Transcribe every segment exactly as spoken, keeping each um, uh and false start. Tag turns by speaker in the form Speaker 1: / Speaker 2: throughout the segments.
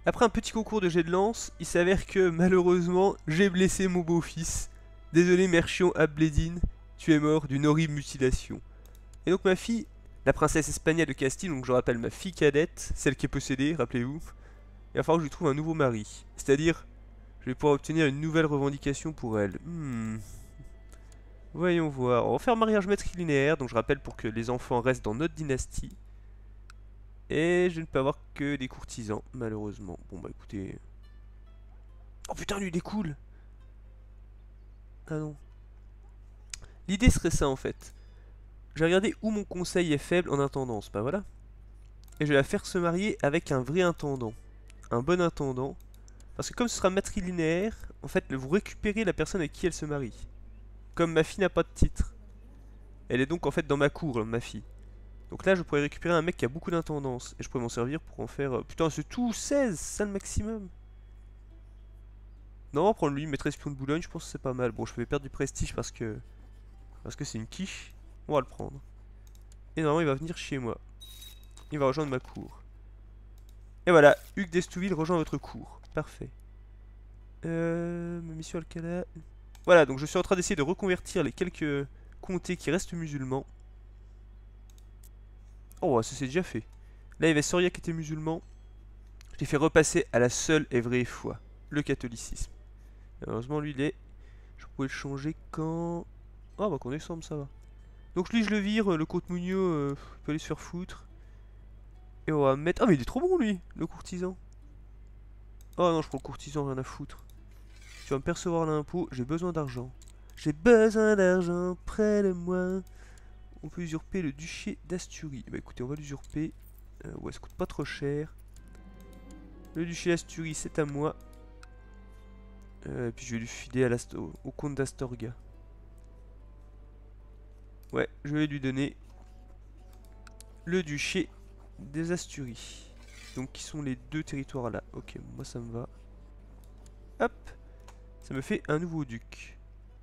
Speaker 1: Après un petit concours de jet de lance, il s'avère que malheureusement, j'ai blessé mon beau-fils. Désolé Merchion Abledin, tu es mort d'une horrible mutilation. Et donc ma fille, la princesse Espagnole de Castille, donc je rappelle ma fille cadette, celle qui est possédée, rappelez-vous, il va falloir que je lui trouve un nouveau mari. C'est-à-dire, je vais pouvoir obtenir une nouvelle revendication pour elle. Hmm. Voyons voir. On va faire mariage matrilinéaire, donc je rappelle pour que les enfants restent dans notre dynastie. Et je ne peux avoir que des courtisans, malheureusement. Bon bah écoutez... Oh putain, lui il est cool. Ah non. L'idée serait ça en fait. J'ai regardé où mon conseil est faible en intendance, bah voilà. Et je vais la faire se marier avec un vrai intendant. Un bon intendant. Parce que comme ce sera matrilinéaire, en fait, vous récupérez la personne avec qui elle se marie. Comme ma fille n'a pas de titre. Elle est donc en fait dans ma cour, ma fille. Donc là, je pourrais récupérer un mec qui a beaucoup d'intendance. Et je pourrais m'en servir pour en faire... euh, Putain, c'est tout seize, c'est ça le maximum. Non, on va prendre lui, maîtresse espion de Boulogne, je pense que c'est pas mal. Bon, je vais perdre du prestige parce que... Parce que c'est une quiche. On va le prendre. Et normalement, il va venir chez moi. Il va rejoindre ma cour. Et voilà, Hugues d'Estouville rejoint votre cour. Parfait. Euh... Mission Alcala... Voilà, donc je suis en train d'essayer de reconvertir les quelques comtés qui restent musulmans. Oh, ça c'est déjà fait. Là, il y avait Soria qui était musulman. Je l'ai fait repasser à la seule et vraie foi, le catholicisme. Et heureusement, lui, il est... Je pouvais le changer quand... Ah, bah, qu'en décembre, ça va. Donc lui, je le vire, le comte Mougno euh, peut aller se faire foutre. Et on va mettre... Ah, mais il est trop bon, lui, le courtisan. Oh non, je prends le courtisan, rien à foutre. Tu vas me percevoir l'impôt, j'ai besoin d'argent. J'ai besoin d'argent près de moi. On peut usurper le duché d'Asturie. Bah écoutez, on va l'usurper. Euh, ouais, ça coûte pas trop cher. Le duché d'Asturie, c'est à moi. Euh, et puis je vais lui filer à au, au comte d'Astorga. Ouais, je vais lui donner le duché des Asturies. Donc qui sont les deux territoires là. Ok, moi ça me va. Hop, ça me fait un nouveau duc.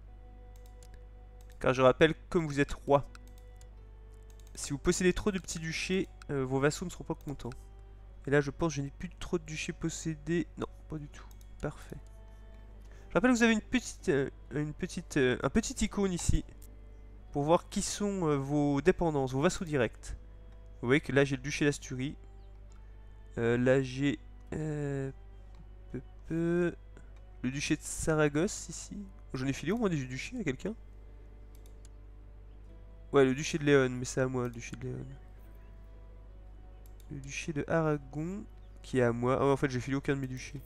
Speaker 1: Car je rappelle, comme vous êtes roi, si vous possédez trop de petits duchés, euh, vos vassaux ne seront pas contents. Et là je pense que je n'ai plus trop de duchés possédés. Non, pas du tout. Parfait. Je rappelle que vous avez une petite, euh, une petite, euh, un petit icône ici. Pour voir qui sont euh, vos dépendances, vos vassaux directs. Vous voyez que là j'ai le duché d'Asturie. Euh, là j'ai... Euh, peu, peu, le duché de Saragosse ici. J'en ai filé au moins des duchés à quelqu'un. Ouais, le duché de Léon, mais c'est à moi le duché de Léon. Le duché de Aragon, qui est à moi. Oh, en fait j'ai filé aucun de mes duchés.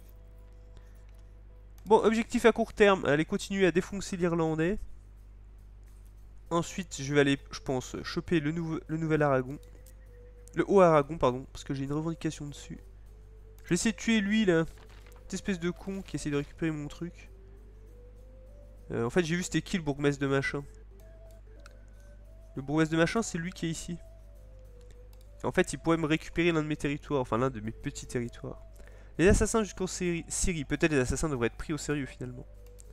Speaker 1: Bon, objectif à court terme, aller continuer à défoncer l'Irlandais. Ensuite, je vais aller, je pense, choper le, nouveau, le nouvel Aragon. Le haut Aragon, pardon, parce que j'ai une revendication dessus. Je vais essayer de tuer lui, là. Cette espèce de con qui essaie de récupérer mon truc. Euh, en fait, j'ai vu c'était qui le bourgmestre de machin. Le bourgmestre de machin, c'est lui qui est ici. Et en fait, il pourrait me récupérer l'un de mes territoires, enfin l'un de mes petits territoires. Les assassins jusqu'en Syrie. Peut-être les assassins devraient être pris au sérieux finalement.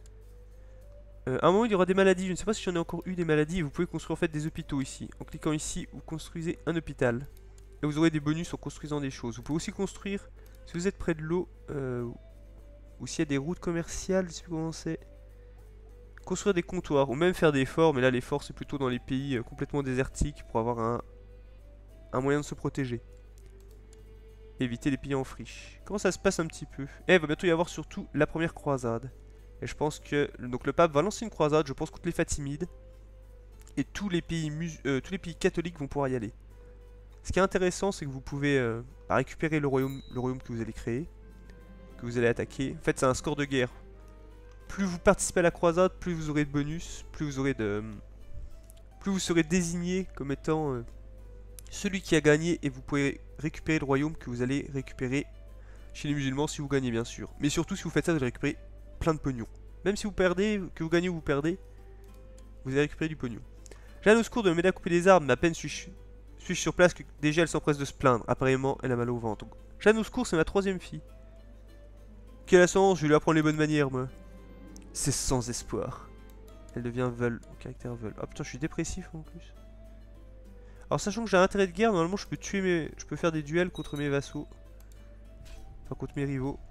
Speaker 1: Euh, à un moment, il y aura des maladies. Je ne sais pas si j'en ai encore eu des maladies. Et vous pouvez construire en fait des hôpitaux ici. En cliquant ici, vous construisez un hôpital. Et vous aurez des bonus en construisant des choses. Vous pouvez aussi construire, si vous êtes près de l'eau, euh, ou s'il y a des routes commerciales, je sais plus comment c'est. Construire des comptoirs, ou même faire des forts. Mais là, les forts, c'est plutôt dans les pays euh, complètement désertiques pour avoir un, un moyen de se protéger. Éviter les pays en friche. Comment ça se passe un petit peu? Et il va bientôt y avoir surtout la première croisade. Et je pense que donc le pape va lancer une croisade, je pense, contre les Fatimides. Et tous les pays, mus euh, tous les pays catholiques vont pouvoir y aller. Ce qui est intéressant, c'est que vous pouvez euh, récupérer le royaume, le royaume que vous allez créer, que vous allez attaquer. En fait, c'est un score de guerre. Plus vous participez à la croisade, plus vous aurez de bonus, plus vous aurez de, plus vous serez désigné comme étant euh, celui qui a gagné, et vous pouvez récupérer le royaume que vous allez récupérer chez les musulmans si vous gagnez, bien sûr. Mais surtout, si vous faites ça, vous allez récupérer plein de pognon. Même si vous perdez, que vous gagnez ou vous perdez, vous allez récupérer du pognon. Jeanne au secours de m'aider à couper les arbres, mais à peine suis-je suis sur place que déjà elle s'empresse de se plaindre. Apparemment, elle a mal au ventre. Jeanne au secours, c'est ma troisième fille. Quelle ascendance, je vais lui apprendre les bonnes manières, moi. C'est sans espoir. Elle devient veule, caractère veule. Ah putain, je suis dépressif en plus. Alors, sachant que j'ai un intérêt de guerre, normalement je peux tuer mes... je peux faire des duels contre mes vassaux. Pas contre mes rivaux.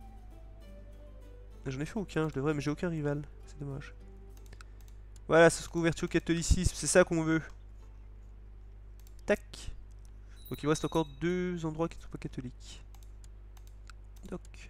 Speaker 1: J'en ai fait aucun, je devrais, mais j'ai aucun rival. C'est dommage. Voilà, ça se convertit au catholicisme, c'est ça qu'on veut. Tac. Donc il me reste encore deux endroits qui ne sont pas catholiques. Donc.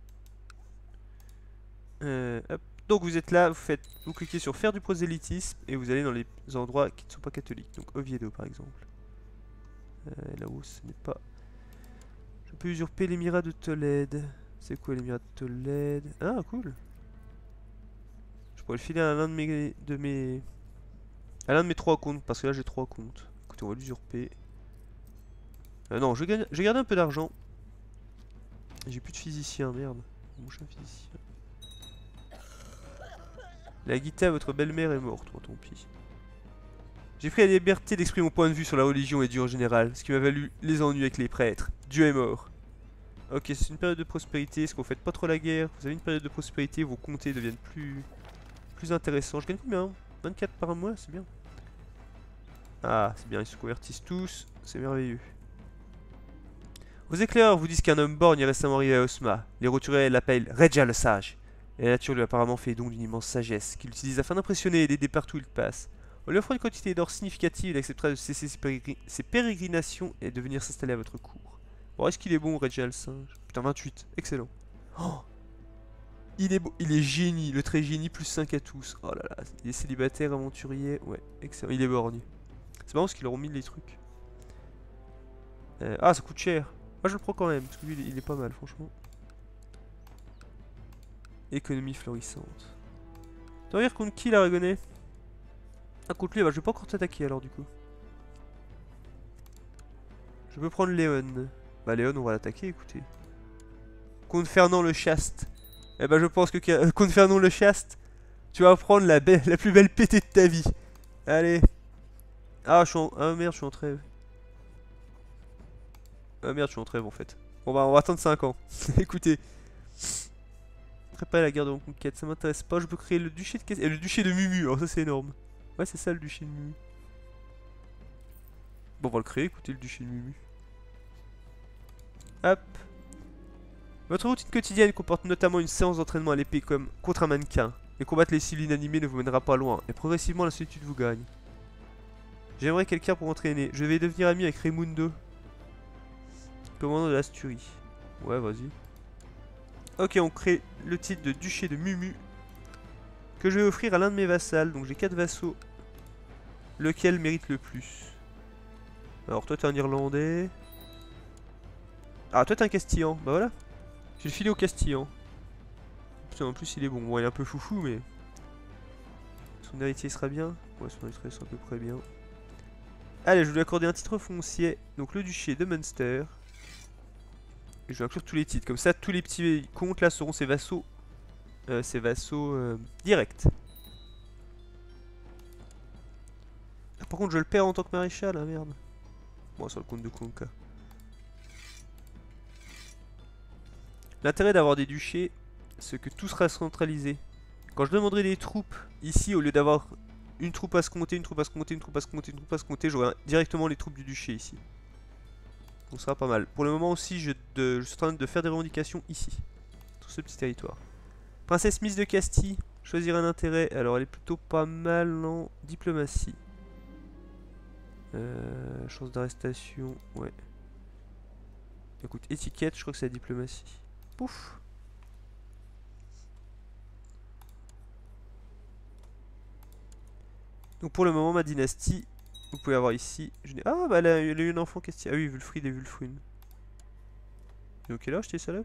Speaker 1: Euh, hop. Donc vous êtes là, vous faites, vous cliquez sur faire du prosélytisme et vous allez dans les endroits qui ne sont pas catholiques. Donc Oviedo par exemple. Euh, Là-haut ce n'est pas... Je peux usurper l'émirat de Tolède. C'est quoi l'émirat de Tolède? Ah cool. Je pourrais le filer à l'un de mes, de mes... à l'un de mes trois comptes, parce que là j'ai trois comptes. Écoutez, on va l'usurper. Euh, non, je gagne, j'ai gardé un peu d'argent. J'ai plus de physicien, merde. Mon chat physicien. La Gita, votre belle-mère est morte, bon, tant pis. J'ai pris la liberté d'exprimer mon point de vue sur la religion et Dieu en général, ce qui m'a valu les ennuis avec les prêtres. Dieu est mort. Ok, c'est une période de prospérité, est-ce que vous faites pas trop la guerre? Vous avez une période de prospérité, vos comtés deviennent plus, plus intéressants. Je gagne combien? vingt-quatre par mois, c'est bien. Ah, c'est bien, ils se convertissent tous, c'est merveilleux. Vos éclaireurs vous disent qu'un homme borgne est récemment arrivé à Osma. Les roturiers l'appellent Regia le Sage. Et la nature lui a apparemment fait don d'une immense sagesse, qu'il utilise afin d'impressionner et d'aider partout où il passe. En lui offrant une quantité d'or significative, il acceptera de cesser ses, pérégr ses pérégrinations et de venir s'installer à votre cour. Bon, est-ce qu'il est bon, Regia le Sage? Putain, vingt-huit, excellent. Oh, il est beau, il est génie, le trait génie plus cinq à tous. Oh là là, il est célibataire, aventurier, ouais, excellent. Il est borgne. C'est marrant parce qu'ils leur ont mis les trucs. Euh, ah, ça coûte cher. Moi je le prends quand même, parce que lui il est pas mal franchement. Économie florissante. Tu vas dire contre qui l'Aragonais? Ah contre lui, bah, je vais pas encore t'attaquer alors du coup. Je peux prendre Léon. Bah Léon on va l'attaquer, écoutez. Contre Fernand le Chaste. Eh bah je pense que euh, contre Fernand le Chaste, tu vas prendre la, la plus belle pétée de ta vie. Allez. Ah je suis en... Ah merde je suis en trêve. Ah merde je suis en trêve en fait. Bon bah on va attendre cinq ans. Écoutez. Préparer la guerre de reconquête, ça m'intéresse pas. Je peux créer le duché de Cass... Et le duché de Mumu, alors ça c'est énorme. Ouais c'est ça le duché de Mumu. Bon on va le créer, écoutez le duché de Mumu. Hop. Votre routine quotidienne comporte notamment une séance d'entraînement à l'épée comme contre un mannequin. Mais combattre les civils inanimés ne vous mènera pas loin, et progressivement la solitude vous gagne. J'aimerais quelqu'un pour entraîner. Je vais devenir ami avec Raimundo, commandant de l'Asturie. Ouais vas-y. Ok, on crée le titre de duché de Mumu que je vais offrir à l'un de mes vassals. Donc j'ai quatre vassaux. Lequel mérite le plus? Alors toi t'es un Irlandais. Ah toi t'es un Castillan. Bah voilà. Je vais le filer au Castillan. Putain, en plus il est bon. Bon il est un peu foufou mais... Son héritier sera bien. Ouais son héritier sera à peu près bien. Allez je vais lui accorder un titre foncier. Donc le duché de Munster. Et je vais inclure tous les titres. Comme ça, tous les petits comtes là seront ses vassaux. Euh, ses vassaux euh, directs. Ah, par contre, je le perds en tant que maréchal, hein, merde. Bon, sur le compte de Conca. L'intérêt d'avoir des duchés, c'est que tout sera centralisé. Quand je demanderai des troupes ici, au lieu d'avoir une troupe à se compter, une troupe à se compter, une troupe à se compter, une troupe à se compter, j'aurai directement les troupes du duché ici. Donc ça sera pas mal. Pour le moment aussi, je, de, je suis en train de faire des revendications ici, sur ce petit territoire. Princesse Miss de Castille, choisir un intérêt. Alors elle est plutôt pas mal en diplomatie. Euh, chance d'arrestation, ouais. Écoute, étiquette, je crois que c'est la diplomatie. Pouf. Donc pour le moment, ma dynastie, vous pouvez avoir ici. Je ah bah elle a, elle a eu un enfant Castille. Ah oui, Wulfried et Wulfrun. Et ok là, je t'ai salope.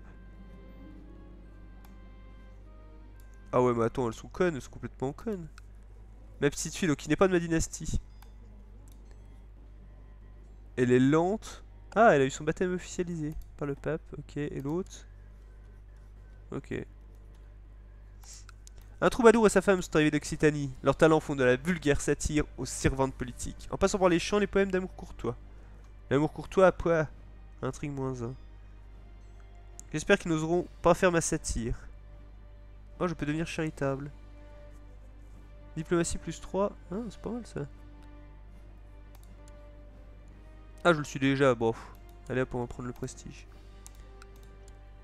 Speaker 1: Ah ouais, mais attends, elles sont connes, elles sont complètement connes. Ma petite fille, donc qui n'est pas de ma dynastie. Elle est lente. Ah, elle a eu son baptême officialisé par le pape. Ok, et l'autre? Ok. Un troubadour et sa femme sont arrivés d'Occitanie. Leurs talents font de la vulgaire satire aux servantes politiques. En passant par les chants, les poèmes d'amour courtois. L'amour courtois, quoi? Intrigue moins un. J'espère qu'ils n'oseront pas faire ma satire. Oh, je peux devenir charitable. Diplomatie plus trois. Ah, c'est pas mal ça. Ah, je le suis déjà, bof. Allez hop, on va prendre le prestige.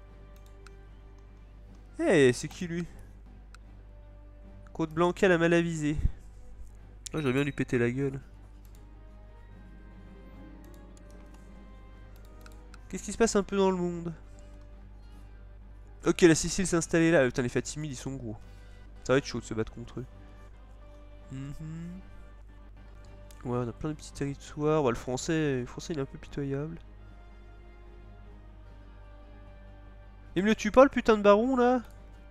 Speaker 1: Eh, hey, c'est qui lui? Côte Blanca la mal avisée. Oh, j'aurais bien lui péter la gueule. Qu'est-ce qui se passe un peu dans le monde? Ok, la Sicile s'est installée là. Putain, les Fatimides, ils sont gros. Ça va être chaud de se battre contre eux. Mm -hmm. Ouais, on a plein de petits territoires. Ouais, le français, le français, il est un peu pitoyable. Il me le tue pas, le putain de baron, là?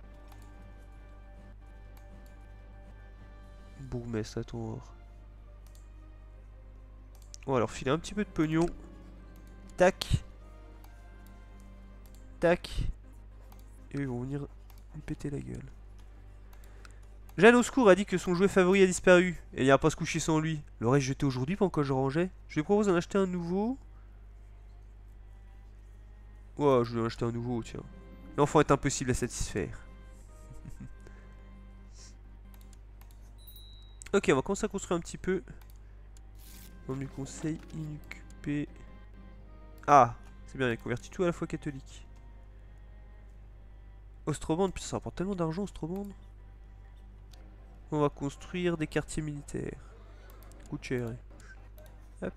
Speaker 1: Bourgmestre, à tort. On va leur filer un petit peu de pognon. Tac. Tac. Et ils vont venir lui péter la gueule. Jeanne au secours a dit que son jouet favori a disparu. Et il n'ira pas se coucher sans lui. L'aurais-je jeté aujourd'hui pendant que je rangeais? Je lui propose d'en acheter un nouveau. Ouais, je vais en acheter un nouveau, tiens. L'enfant est impossible à satisfaire. Ok, on va commencer à construire un petit peu. On lui conseille inoccupé. Ah, c'est bien, il a converti tout à la fois catholique. Ostrobande, putain, ça rapporte tellement d'argent, Ostrobande. On va construire des quartiers militaires. Coûte cher. Hein. Hop.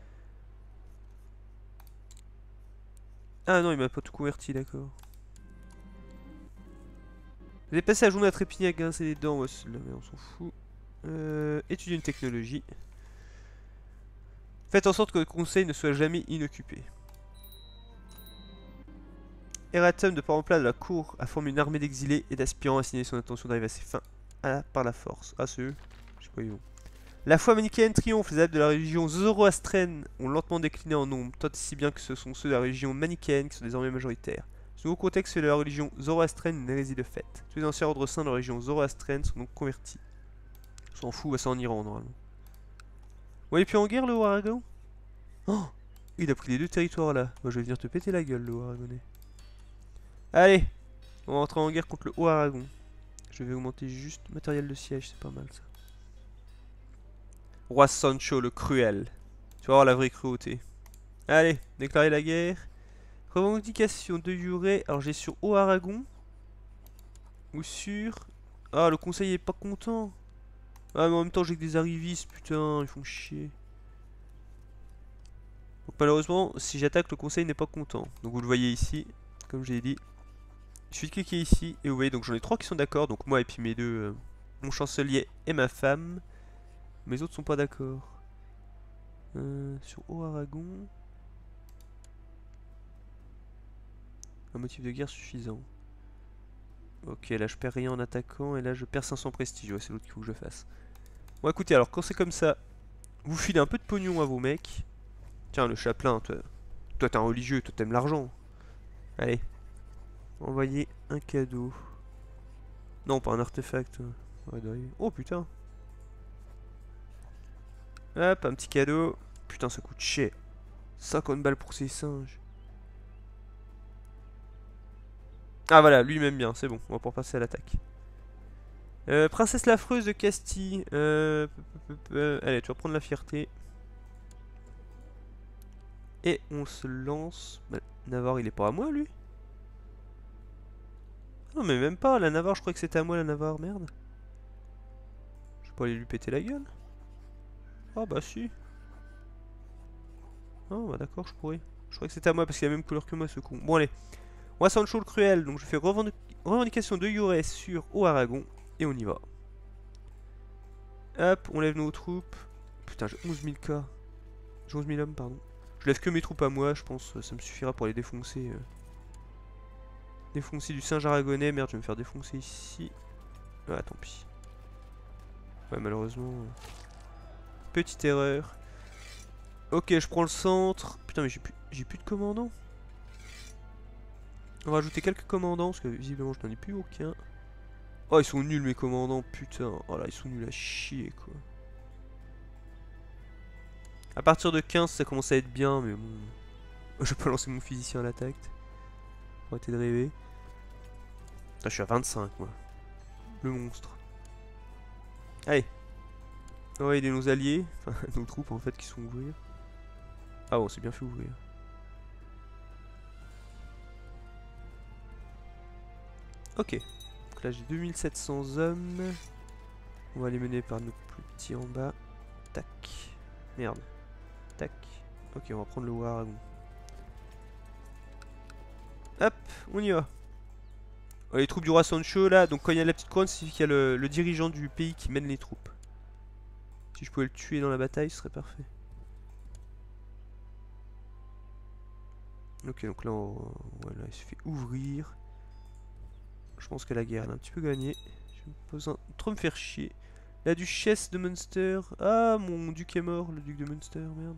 Speaker 1: Ah non, il m'a pas tout converti, d'accord. Vous avez passé la journée à trépigner à grincer les dents, ouais, c'est de la merde, on s'en fout. Euh, étudier une technologie. Faites en sorte que le conseil ne soit jamais inoccupé. Eratum, de parent plat de la cour, a formé une armée d'exilés et d'aspirants à signaler son intention d'arriver à ses fins à, par la force. Ah, c'est eux. Je sais pas, ils vont. La foi manichéenne triomphe, les adeptes de la religion zoroastrienne ont lentement décliné en nombre, tant et si bien que ce sont ceux de la religion manichéenne qui sont désormais majoritaires. Ce nouveau contexte fait de la religion zoroastrienne une hérésie de fait. Tous les anciens ordres saints de la religion zoroastrienne sont donc convertis. On s'en fout, c'est en Iran normalement. Ouais, et puis en guerre le Haut-Aragon. Oh, il a pris les deux territoires là. Moi je vais venir te péter la gueule le Haut-Aragonais. Allez, on va entrer en guerre contre le Haut-Aragon. Je vais augmenter juste matériel de siège, c'est pas mal ça. Roi Sancho le cruel. Tu vas voir la vraie cruauté. Allez, déclarer la guerre. Revendication de Juré. Alors j'ai sur Haut-Aragon. Ou sur... Ah, le conseil est pas content. Ah, mais en même temps j'ai que des arrivistes, putain, ils font chier. Donc malheureusement, si j'attaque, le conseil n'est pas content. Donc vous le voyez ici, comme j'ai dit. Il suffit de cliquer ici, et vous voyez, donc j'en ai trois qui sont d'accord. Donc moi et puis mes deux, euh, mon chancelier et ma femme. Mes autres sont pas d'accord. Euh, sur Haut-Aragon. Un motif de guerre suffisant. Ok, là je perds rien en attaquant, et là je perds cinq cents prestige. Ouais, c'est l'autre qu'il faut que je fasse. Bon, écoutez, alors quand c'est comme ça, vous filez un peu de pognon à vos mecs. Tiens, le chapelain, toi, toi t'es un religieux, toi t'aimes l'argent. Allez. Envoyez un cadeau. Non, pas un artefact. Ouais, oh putain. Hop, un petit cadeau. Putain, ça coûte cher. cinquante balles pour ces singes. Ah voilà, lui m'aime bien, c'est bon, on va pouvoir passer à l'attaque. Euh, Princesse l'affreuse de Castille. Euh, allez, tu vas prendre la fierté. Et on se lance. Bah, Navarre, il est pas à moi, lui? Non, mais même pas, la Navarre, je crois que c'était à moi, la Navarre, merde. Je peux aller lui péter la gueule? Ah bah si. Oh bah d'accord, je pourrais. Je crois que c'était à moi parce qu'il a la même couleur que moi, ce con. Bon, allez. Roi Sancho le cruel, donc je fais revendic revendication de Yoré sur Haut-Aragon. Et on y va. Hop, on lève nos troupes. Putain, j'ai onze mille K. J'ai onze mille hommes, pardon. Je lève que mes troupes à moi, je pense. Ça me suffira pour les défoncer. Euh. Défoncer du singe aragonais. Merde, je vais me faire défoncer ici. Ah, tant pis. Ouais, malheureusement. Euh... Petite erreur. Ok, je prends le centre. Putain, mais j'ai plus, j'ai plus de commandants. On va rajouter quelques commandants, parce que visiblement je n'en ai plus aucun. Oh, ils sont nuls mes commandants, putain. Oh là, ils sont nuls à chier, quoi. À partir de quinze, ça commence à être bien, mais bon... Je peux lancer mon physicien à l'attaque. Arrêtez de rêver. Putain, je suis à vingt-cinq, moi. Le monstre. Allez. On va aider nos alliés. Enfin, nos troupes, en fait, qui sont ouvrir. Ah, on s'est bien fait ouvrir. Ok. Donc là j'ai deux mille sept cents hommes. On va les mener par nos plus petits en bas. Tac. Merde. Tac. Ok, on va prendre le Waragon. Hop, on y va. Oh, les troupes du roi Sancho là, donc quand il y a la petite couronne, c'est qu'il y a le, le dirigeant du pays qui mène les troupes. Si je pouvais le tuer dans la bataille, ce serait parfait. Ok, donc là, on, voilà, il se fait ouvrir. Je pense que la guerre elle a un petit peu gagné. Je vais pas besoin de trop me faire chier. La duchesse de Munster. Ah, mon duc est mort, le duc de Munster, merde.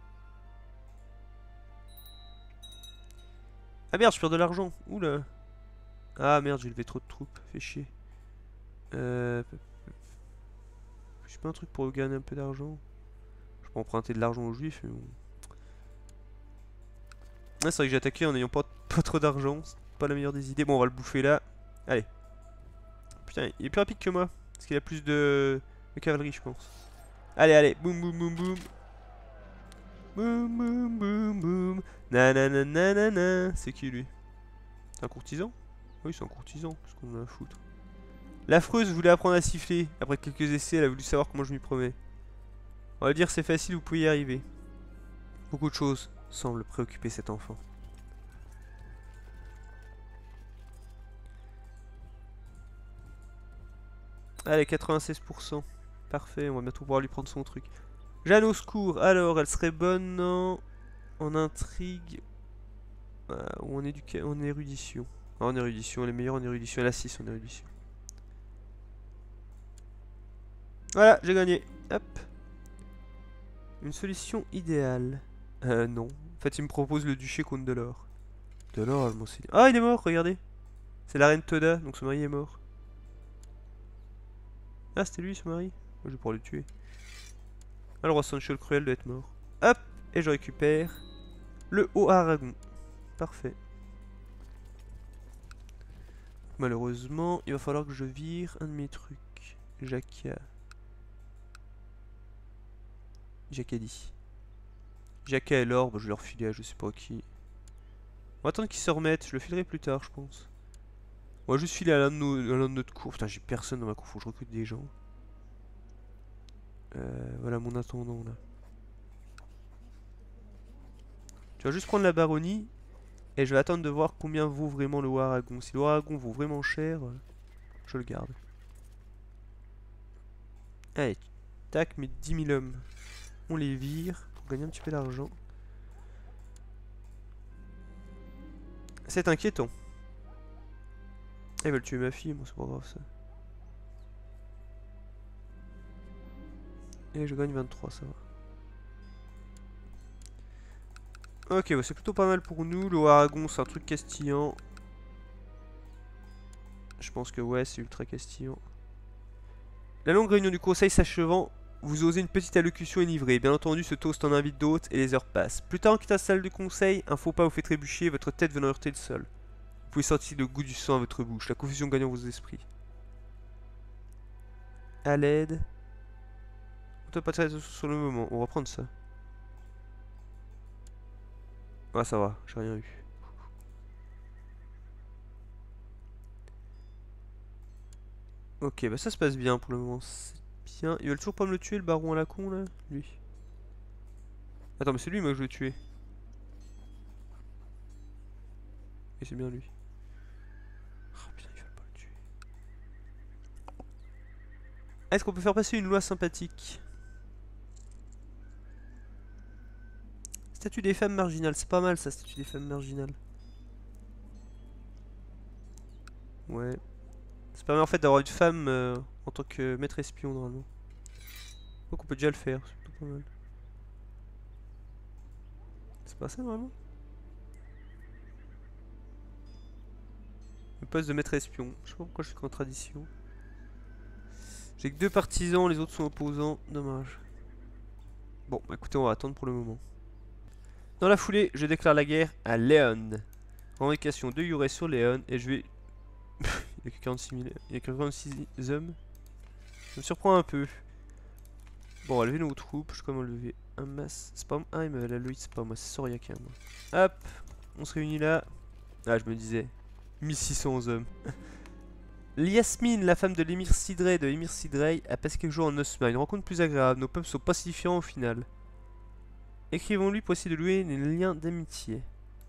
Speaker 1: Ah merde, je perds de l'argent. Oula. Ah merde, j'ai levé trop de troupes. Fait chier. Euh... Je pas un truc pour gagner un peu d'argent. Je peux emprunter de l'argent aux juifs, mais bon. Ah, c'est vrai que j'ai attaqué en n'ayant pas, pas trop d'argent. C'est pas la meilleure des idées. Bon, on va le bouffer là. Allez. Putain, il est plus rapide que moi. Parce qu'il a plus de... de cavalerie, je pense. Allez, allez. Boum, boum, boum, boum. Boum, boum, boum, boum. Nananana. C'est qui lui? C'est un courtisan? Oui, c'est un courtisan. Qu'est-ce qu'on en a à foutre? L'affreuse voulait apprendre à siffler. Après quelques essais, elle a voulu savoir comment je m'y promets. On va dire c'est facile, vous pouvez y arriver. Beaucoup de choses semblent préoccuper cet enfant. Allez, quatre-vingt-seize pour cent. Parfait, on va bientôt pouvoir lui prendre son truc. Jeanne au secours. Alors, elle serait bonne en, en intrigue. Euh, ou en, éduca... en érudition. Ah, en érudition, elle est meilleure en érudition. Elle a six en érudition. Voilà, j'ai gagné. Hop. Une solution idéale. Euh, non. En fait, il me propose le duché contre de l'or. De l'or, mon seigneur. Ah, il est mort, regardez. C'est la reine Toda, donc son mari est mort. Ah, c'était lui, son mari. Moi, je vais pouvoir le tuer. Ah, le roi Sancho le Cruel doit être mort. Hop, et je récupère le Haut-Aragon. Parfait. Malheureusement, il va falloir que je vire un de mes trucs. Jacquia. Jacquadi. Jacquia et l'or, bah, je vais leur filer à je sais pas qui. On va attendre qu'ils se remettent, je le filerai plus tard, je pense. On va juste filer à l'un de, nos, à l'un de notre cour. Putain, j'ai personne dans ma cour, faut que je recrute des gens. Euh, voilà mon intendant là. Tu vas juste prendre la baronnie. Et je vais attendre de voir combien vaut vraiment le Haut-Aragon. Si le Haut-Aragon vaut vraiment cher, je le garde. Allez, tac, mes dix mille hommes. On les vire pour gagner un petit peu d'argent. C'est inquiétant. Ils veulent tuer ma fille, moi c'est pas grave ça. Et je gagne vingt-trois, ça va. Ok, bah c'est plutôt pas mal pour nous. Le Haut-Aragon, c'est un truc castillan. Je pense que ouais, c'est ultra castillan. La longue réunion du conseil s'achevant, vous osez une petite allocution énivrée. Bien entendu, ce toast en invite d'autres et les heures passent. Plus tard, en quittant la salle du conseil, un faux pas vous fait trébucher, votre tête venant heurter le sol. Vous pouvez sentir le goût du sang à votre bouche, la confusion gagnant vos esprits. À l'aide. On doit pas tirer sur le moment, on va prendre ça. Ah, ça va, j'ai rien eu. Ok, bah ça se passe bien pour le moment, c'est bien. Il veut toujours pas me le tuer, le baron à la con là, lui. Attends, mais c'est lui moi que je veux tuer. Et c'est bien lui. Oh putain, ils veulent pas le tuer. Est-ce qu'on peut faire passer une loi sympathique? Statut des femmes marginales, c'est pas mal ça, statut des femmes marginales. Ouais. Ça permet en fait d'avoir une femme euh, en tant que maître espion normalement. Donc on peut déjà le faire, c'est plutôt pas mal. C'est pas ça normalement? Le poste de maître espion. Je sais pas pourquoi je suis contradiction. J'ai que deux partisans, les autres sont opposants. Dommage. Bon, bah écoutez, on va attendre pour le moment. Dans la foulée, je déclare la guerre à Léon. Revendication de Yuré sur Léon et je vais... Il y a que quarante-six mille... Il y a que quarante-six hommes. Ça me surprend un peu. Bon, on va lever nos troupes. Je sais comment lever un masse. C'est pas moi. Ah, mais la Loïc, c'est pas moi. C'est Soriakin, moi. Hop. On se réunit là. Ah, je me disais. mille six cents hommes. Yasmine, la femme de l'émir Sidrey de l'émir Sidrey, a passé quelques jours en Osma. Une rencontre plus agréable. Nos peuples sont pas si différents au final. Écrivons-lui pour essayer de louer des liens d'amitié.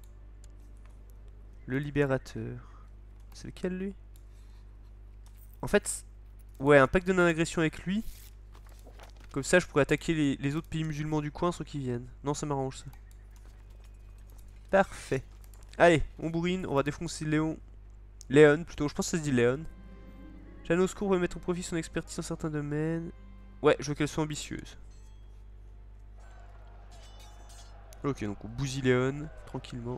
Speaker 1: Le libérateur. C'est lequel lui? En fait, ouais, un pacte de non-agression avec lui. Comme ça, je pourrais attaquer les, les autres pays musulmans du coin sans qu'ils viennent. Non, ça m'arrange ça. Parfait. Allez, on bourrine, on va défoncer Léon. Léon, plutôt, je pense que ça se dit Léon. Jeanne au secours veut mettre au profit son expertise dans certains domaines. Ouais, je veux qu'elle soit ambitieuse. Ok, donc on bousille Léon, tranquillement.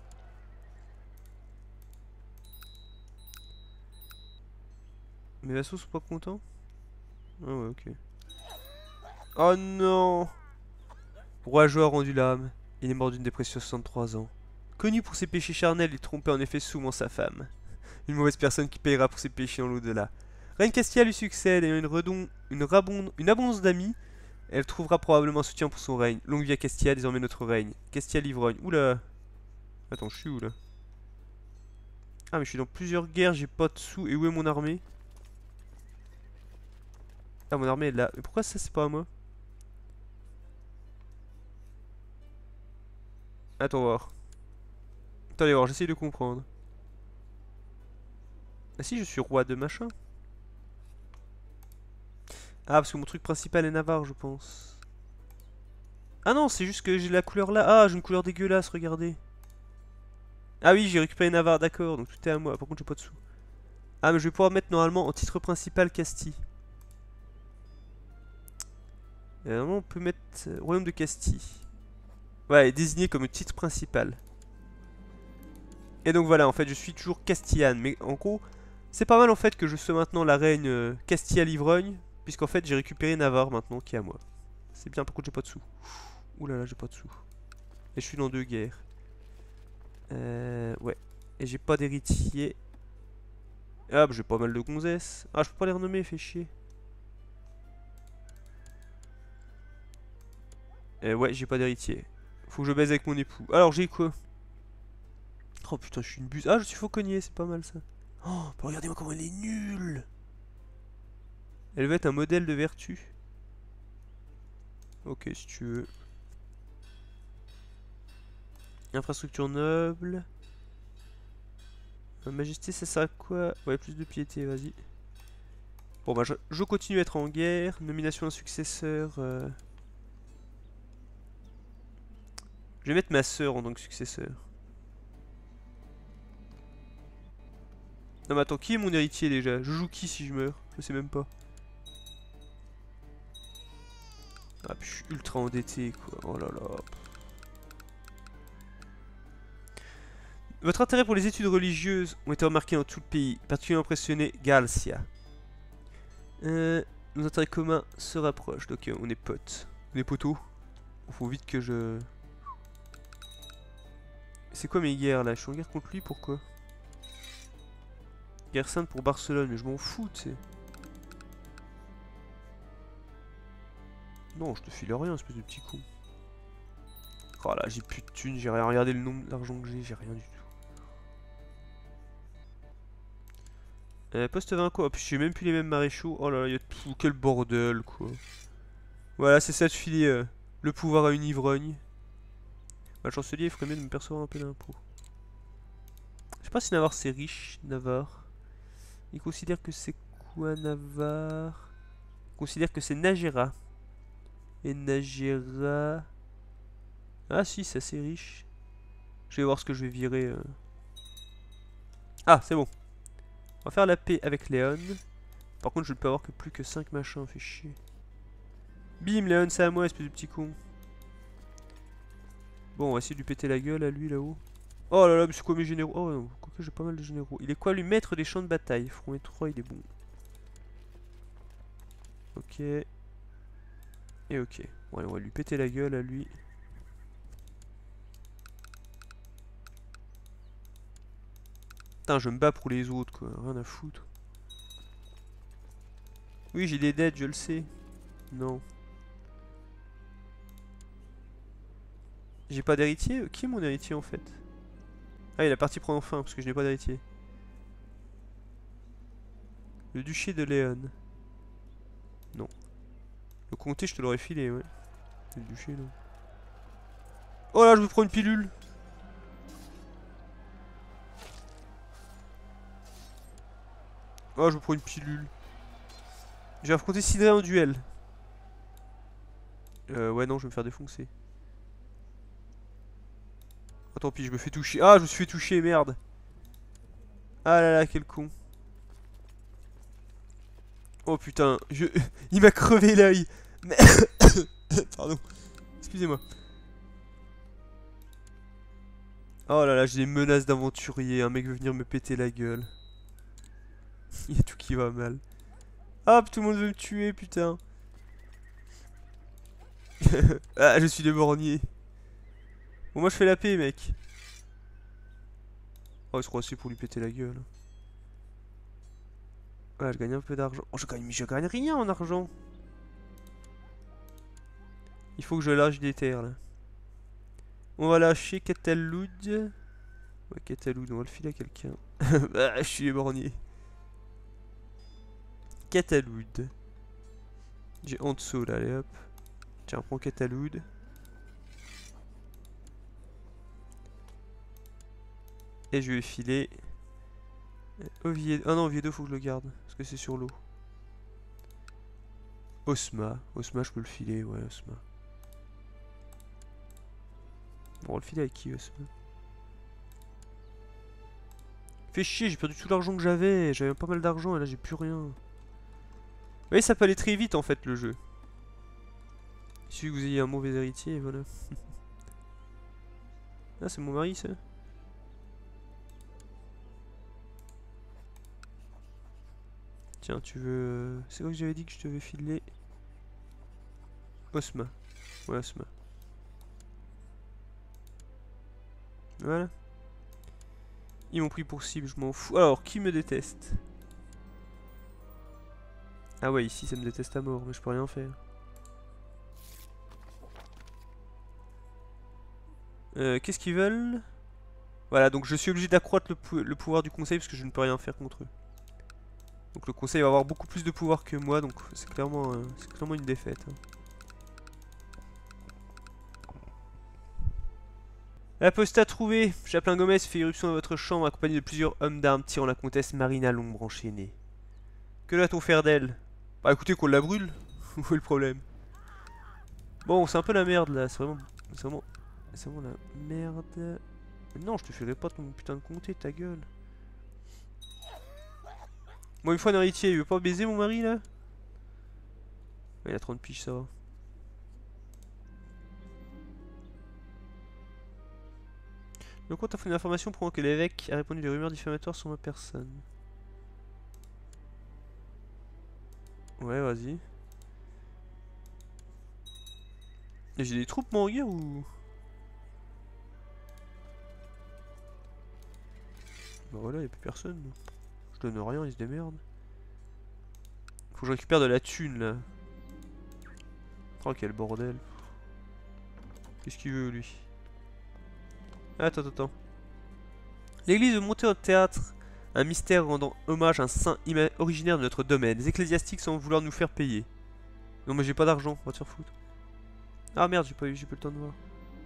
Speaker 1: Mes vassaux sont pas contents? Ah ouais, ok. Oh non! Roi Joie a rendu l'âme. Il est mort d'une dépression à soixante-trois ans. Connu pour ses péchés charnels, il trompait en effet souvent sa femme. Une mauvaise personne qui payera pour ses péchés en l'au-delà. Reine Castilla lui succède, ayant une, redon, une, rabonde, une abondance d'amis. Elle trouvera probablement un soutien pour son règne. Longue vie à Castilla, désormais notre règne. Castilla l'ivrogne. Oula! Attends, je suis où là? Ah, mais je suis dans plusieurs guerres, j'ai pas de sous. Et où est mon armée? Ah, mon armée est là. Mais pourquoi ça, c'est pas à moi? Attends, voir. Attendez voir, j'essaye de comprendre. Ah si, je suis roi de machin. Ah, parce que mon truc principal est Navarre, je pense. Ah non, c'est juste que j'ai la couleur là. Ah, j'ai une couleur dégueulasse, regardez. Ah oui, j'ai récupéré Navarre, d'accord, donc tout est à moi. Par contre, j'ai pas de sous. Ah, mais je vais pouvoir mettre normalement en titre principal Castille. Et normalement, on peut mettre euh, Royaume de Castille. Ouais, et désigné comme titre principal. Et donc voilà, en fait, je suis toujours Castillane. Mais en gros, c'est pas mal en fait que je sois maintenant la reine euh, Castilla-Livrogne. Puisqu'en fait, j'ai récupéré Navarre maintenant qui est à moi. C'est bien, par contre, j'ai pas de sous. Ouh là là, j'ai pas de sous. Et je suis dans deux guerres. Euh, ouais. Et j'ai pas d'héritier. Ah, bah j'ai pas mal de gonzesses. Ah, je peux pas les renommer, fait chier. Euh, ouais, j'ai pas d'héritier. Faut que je baise avec mon époux. Alors, j'ai quoi? Oh putain, je suis une buse. Ah, je suis fauconnier, c'est pas mal ça. Oh, bah regardez-moi comment elle est nulle. Elle veut être un modèle de vertu. Ok, si tu veux. Infrastructure noble. Euh, Majesté, ça sert à quoi? Ouais, plus de piété, vas-y. Bon, bah, je, je continue à être en guerre. Nomination d'un successeur. Euh... Je vais mettre ma sœur en tant que successeur. Non, mais attends, qui est mon héritier déjà? Je joue qui si je meurs? Je sais même pas. Ah, puis je suis ultra endetté, quoi. Oh là là. Votre intérêt pour les études religieuses ont été remarqués dans tout le pays, particulièrement impressionné Galcia. Euh, nos intérêts communs se rapprochent, donc euh, on est potes. On est poteaux. Il faut vite que je... C'est quoi mes guerres là? Je suis en guerre contre lui, pourquoi? Guerre sainte pour Barcelone, mais je m'en fous, tu sais. Non, je te file rien, espèce de petit con. Oh là, j'ai plus de thunes, j'ai rien regardé le nombre d'argent que j'ai, j'ai rien du tout. Euh, poste vingt quoi? J'ai même plus les mêmes maréchaux. Oh là là, y a tout, quel bordel quoi. Voilà, c'est ça de filer euh, le pouvoir à une ivrogne. Bah, le chancelier ferait mieux de me percevoir un peu d'impôts. Je sais pas si Navarre c'est riche, Navarre. Il considère que c'est quoi Navarre? Il considère que c'est Nagera. Et Nagera... Ah si, c'est assez riche. Je vais voir ce que je vais virer. Euh... Ah, c'est bon. On va faire la paix avec Léon. Par contre, je ne peux avoir que plus que cinq machins, fait chier. Bim, Léon, c'est à moi, espèce de petit con. Bon, on va essayer de lui péter la gueule à lui là-haut. Oh là là, mais c'est quoi mes généraux? Oh non, quoique j'ai pas mal de généraux. Il est quoi lui? Maître des champs de bataille. Front étroit, il est bon. Ok. Et ok. Bon, allez, on va lui péter la gueule à lui. Putain, je me bats pour les autres quoi, rien à foutre. Oui, j'ai des dettes, je le sais. Non. J'ai pas d'héritier? Qui est mon héritier en fait? Ah, il est parti prendre fin parce que je n'ai pas d'héritier. Le duché de Léon. Non. Le comté, je te l'aurais filé, ouais. Le duché, non. Oh là, je me prends une pilule. Oh, je me prends une pilule. J'ai affronté Sidré en duel. Euh, ouais, non, je vais me faire défoncer. Oh, tant pis, je me fais toucher. Ah, je me suis fait toucher, merde. Ah là là, quel con. Oh putain, je... il m'a crevé l'œil. Mais... Pardon. Excusez-moi. Oh là là, j'ai des menaces d'aventurier. Un mec veut venir me péter la gueule. Il y a tout qui va mal. Hop, tout le monde veut me tuer, putain. Ah, je suis déborgné. Bon, moi je fais la paix, mec. Oh, il se croit assez pour lui péter la gueule. Ouais, je gagne un peu d'argent. Oh, je gagne, mais je gagne rien en argent. Il faut que je lâche des terres, là. On va lâcher Cataloud. Ouais, Cataloud, on va le filer à quelqu'un. Ah, je suis déborgné. Cataloud. J'ai Hanso, là, allez hop. Tiens, prends Cataloud. Et je vais filer Oviedo. Ah non, Oviedo, faut que je le garde. Parce que c'est sur l'eau. Osma. Osma, je peux le filer, ouais, Osma. Bon, on va le filer avec qui, Osma? Fait chier, j'ai perdu tout l'argent que j'avais. J'avais pas mal d'argent et là, j'ai plus rien. Vous voyez, ça peut aller très vite en fait, le jeu. Il suffit que vous ayez un mauvais héritier, et voilà. Ah, c'est mon mari, ça. Tiens, tu veux... C'est quoi que j'avais dit que je devais filer? Osma. Ouais, Osma. Voilà. Ils m'ont pris pour cible, je m'en fous. Alors, qui me déteste? Ah ouais, ici, ça me déteste à mort, mais je peux rien faire. Euh, Qu'est-ce qu'ils veulent? Voilà, donc je suis obligé d'accroître le, pou le pouvoir du conseil parce que je ne peux rien faire contre eux. Donc le conseil va avoir beaucoup plus de pouvoir que moi, donc c'est clairement, euh, c'est clairement une défaite. Hein. L'apostat trouvé. Chaplain Gomez fait irruption dans votre chambre accompagné de plusieurs hommes d'armes tirant la comtesse Marina l'ombre enchaînée. Que doit-on faire d'elle? Bah écoutez qu'on la brûle. Où est le problème? Bon, c'est un peu la merde là, c'est vraiment... C'est vraiment... C'est vraiment la merde... Mais non, je te ferai pas ton putain de comté, ta gueule. Bon, une fois un héritier, il veut pas baiser mon mari là? Ouais, il a trente piges, ça va. Le compte a fourni l'information prouvant que l'évêque a répandu des rumeurs diffamatoires sur ma personne. Ouais, vas-y. J'ai des troupes moi en guerre ou... Bah voilà, y'a plus personne. Je donne rien, ils se démerdent. Faut que je récupère de la thune là. Oh quel bordel. Qu'est-ce qu'il veut lui? Attends, attends, attends. L'église veut monter au théâtre un mystère rendant hommage à un saint originaire de notre domaine. Les ecclésiastiques semblent vouloir nous faire payer. Non mais j'ai pas d'argent, on va te faire foutre. Ah merde, j'ai pas eu, j'ai pas eu le temps de voir.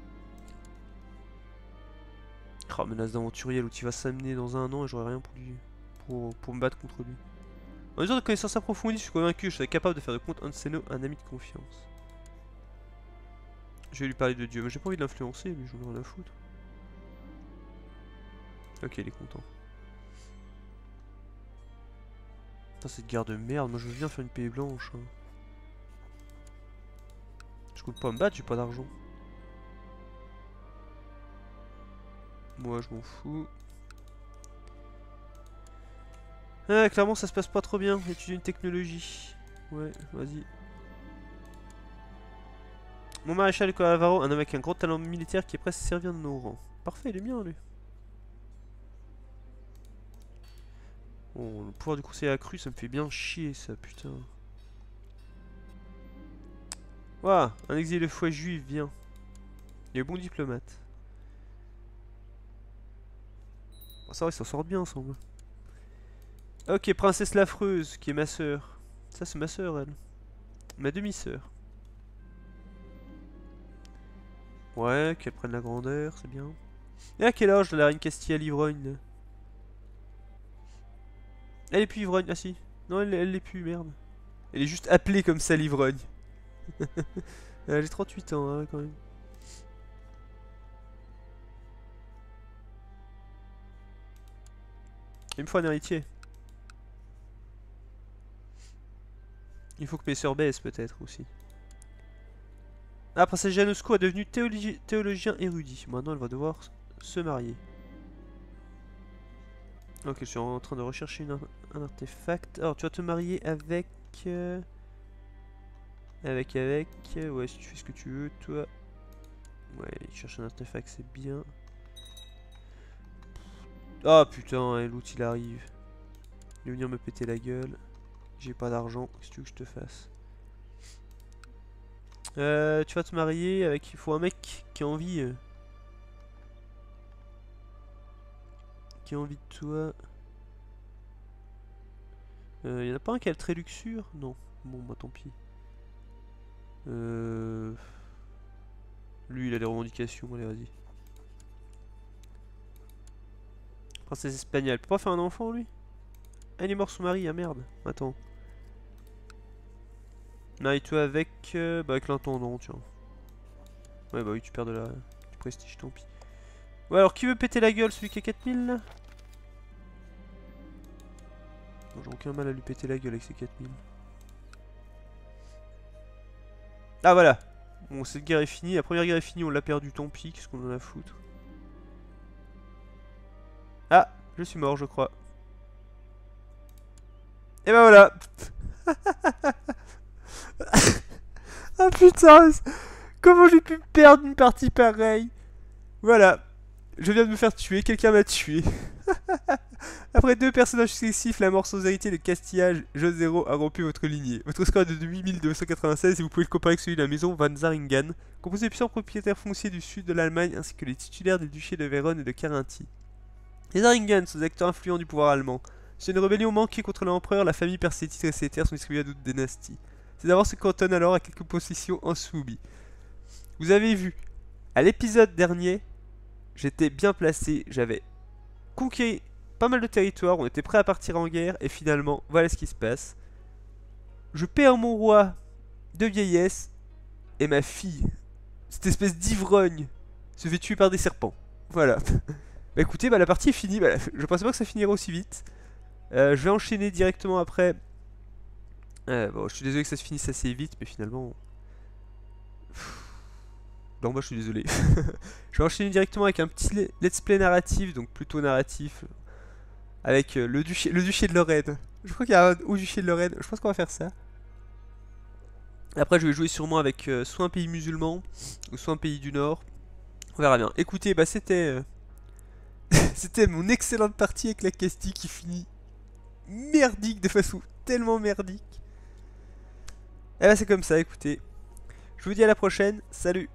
Speaker 1: Oh, menace d'aventurier, l'outil va s'amener dans un an et j'aurai rien pour lui. Pour, pour me battre contre lui. En mesure de connaissance approfondie, je suis convaincu que je serai capable de faire de compte Anseno un ami de confiance. Je vais lui parler de Dieu, mais j'ai pas envie de l'influencer, lui, j'en ai rien à foutre. Ok, il est content. Putain, cette guerre de merde, moi je veux bien faire une paix blanche. Hein. Je compte pas me battre, j'ai pas d'argent. Moi je m'en fous. Ah, clairement ça se passe pas trop bien, étudier une technologie. Ouais, vas-y. Mon maréchal Calavaro, un homme avec un grand talent militaire qui est prêt à se servir de nos rangs. Parfait, il est bien lui. Bon, le pouvoir du conseiller accru, ça me fait bien chier ça, putain. Waouh, un exilé de foi juif, viens. Il est bon diplomate. Oh, ça va, ils s'en sortent bien ensemble. Ok, princesse l'affreuse, qui est ma sœur. Ça, c'est ma sœur, elle. Ma demi-sœur. Ouais, qu'elle prenne la grandeur, c'est bien. Et à quel âge de la reine Castilla l'ivrogne là? Elle est plus ivrogne, ah si. Non, elle, elle l'est plus, merde. Elle est juste appelée comme ça l'ivrogne. J'ai trente-huit ans, hein, quand même. Il me faut un héritier. Il faut que mes sœurs baissent peut-être aussi. Ah, princesse Janosco est devenue théologi théologien érudit. Maintenant, elle va devoir se marier. Ok, je suis en train de rechercher une, un artefact. Alors, tu vas te marier avec... Euh, avec, avec... Euh, ouais, si tu fais ce que tu veux, toi... Ouais, cherche un artefact, c'est bien. Ah, oh, putain, hein, l'autre, il arrive. Il va venir me péter la gueule. J'ai pas d'argent, qu'est-ce que tu veux que je te fasse? Euh, tu vas te marier avec... Il faut un mec qui a envie... Euh, qui a envie de toi... Euh, y en a pas un qui a le trait luxure? Non. Bon, bah tant pis. Euh... Lui, il a des revendications, allez, vas-y. Princesse espagnole. Peut pas faire un enfant, lui? Ah, il est mort son mari, ah merde. Attends. Marie-toi avec... Euh, bah avec l'intendant, tiens. Ouais, bah oui, tu perds de la... du prestige, tant pis. Ouais, alors qui veut péter la gueule, celui qui a quatre mille, là? J'ai aucun mal à lui péter la gueule avec ses quatre mille. Ah voilà. Bon, cette guerre est finie. La première guerre est finie, on l'a perdu, tant pis. Qu'est-ce qu'on en a à foutre? Ah, je suis mort, je crois. Et bah voilà. Ah putain. Comment j'ai pu perdre une partie pareille? Voilà. Je viens de me faire tuer, quelqu'un m'a tué. Après deux personnages successifs, la mort sans héritier de Castillage, Josero a rompu votre lignée. Votre score est de huit mille deux cent quatre-vingt-seize et vous pouvez le comparer avec celui de la maison Van Zaringen, composé de puissants propriétaires fonciers du sud de l'Allemagne ainsi que les titulaires des duchés de Vérone et de Carinthie. Les Zaringen sont des acteurs influents du pouvoir allemand. C'est une rébellion manquée contre l'empereur, la famille perd ses titres et ses terres sont distribuées à d'autres dynasties. Ces avances se cantonnent alors à quelques possessions en Soubi. Vous avez vu, à l'épisode dernier, j'étais bien placé, j'avais conquis pas mal de territoires, on était prêt à partir en guerre, et finalement, voilà ce qui se passe. Je perds mon roi de vieillesse, et ma fille, cette espèce d'ivrogne, se fait tuer par des serpents. Voilà. Bah écoutez, bah la partie est finie, bah, je pensais pas que ça finirait aussi vite. Euh, je vais enchaîner directement après. Euh, bon, je suis désolé que ça se finisse assez vite, mais finalement... Non, moi je suis désolé. Je vais enchaîner directement avec un petit let's play narratif, donc plutôt narratif. Avec euh, le, duché, le duché de Lorraine. Je crois qu'il y a un au duché de Lorraine. Je pense qu'on va faire ça. Après, je vais jouer sûrement avec euh, soit un pays musulman, ou soit un pays du Nord. On verra bien. Écoutez, bah c'était... Euh... c'était mon excellente partie avec la Castille qui finit merdique de façon tellement merdique. Et bah c'est comme ça, écoutez. Je vous dis à la prochaine. Salut!